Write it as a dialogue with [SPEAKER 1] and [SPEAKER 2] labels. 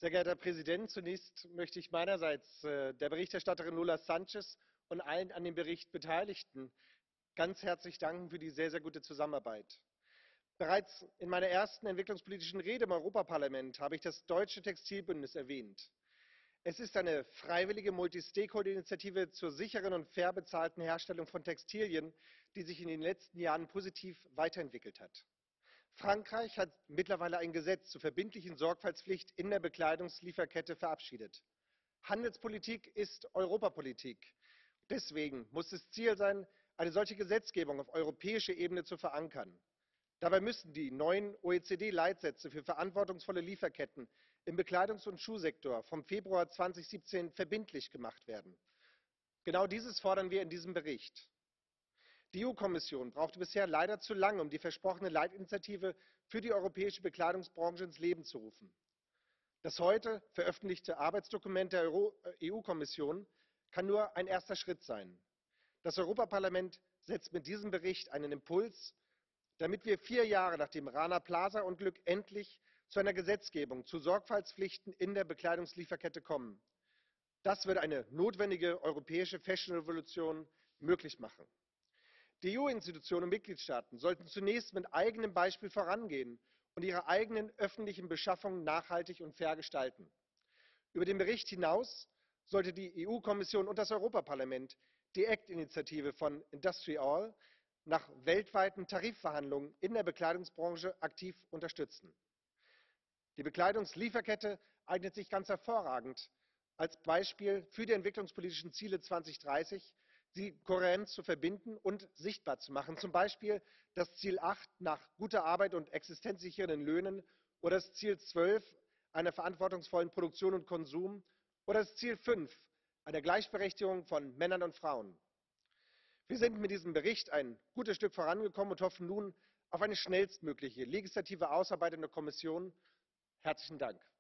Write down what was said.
[SPEAKER 1] Sehr geehrter Herr Präsident, zunächst möchte ich meinerseits der Berichterstatterin Lola Sanchez und allen an dem Bericht Beteiligten ganz herzlich danken für die sehr, sehr gute Zusammenarbeit. Bereits in meiner ersten entwicklungspolitischen Rede im Europaparlament habe ich das Deutsche Textilbündnis erwähnt. Es ist eine freiwillige Multi-Stakeholder-Initiative zur sicheren und fair bezahlten Herstellung von Textilien, die sich in den letzten Jahren positiv weiterentwickelt hat. Frankreich hat mittlerweile ein Gesetz zur verbindlichen Sorgfaltspflicht in der Bekleidungslieferkette verabschiedet. Handelspolitik ist Europapolitik. Deswegen muss es Ziel sein, eine solche Gesetzgebung auf europäischer Ebene zu verankern. Dabei müssen die neuen OECD-Leitsätze für verantwortungsvolle Lieferketten im Bekleidungs- und Schuhsektor vom Februar 2017 verbindlich gemacht werden. Genau dieses fordern wir in diesem Bericht. Die EU-Kommission brauchte bisher leider zu lange, um die versprochene Leitinitiative für die europäische Bekleidungsbranche ins Leben zu rufen. Das heute veröffentlichte Arbeitsdokument der EU-Kommission kann nur ein erster Schritt sein. Das Europaparlament setzt mit diesem Bericht einen Impuls, damit wir 4 Jahre nach dem Rana Plaza-Unglück endlich zu einer Gesetzgebung zu Sorgfaltspflichten in der Bekleidungslieferkette kommen. Das wird eine notwendige europäische Fashion-Revolution möglich machen. Die EU-Institutionen und Mitgliedstaaten sollten zunächst mit eigenem Beispiel vorangehen und ihre eigenen öffentlichen Beschaffungen nachhaltig und fair gestalten. Über den Bericht hinaus sollte die EU-Kommission und das Europaparlament die ACT-Initiative von Industry All nach weltweiten Tarifverhandlungen in der Bekleidungsbranche aktiv unterstützen. Die Bekleidungslieferkette eignet sich ganz hervorragend als Beispiel für die entwicklungspolitischen Ziele 2030, sie kohärent zu verbinden und sichtbar zu machen, zum Beispiel das Ziel 8 nach guter Arbeit und existenzsichernden Löhnen oder das Ziel 12 einer verantwortungsvollen Produktion und Konsum oder das Ziel 5 einer Gleichberechtigung von Männern und Frauen. Wir sind mit diesem Bericht ein gutes Stück vorangekommen und hoffen nun auf eine schnellstmögliche legislative Ausarbeitung der Kommission. Herzlichen Dank.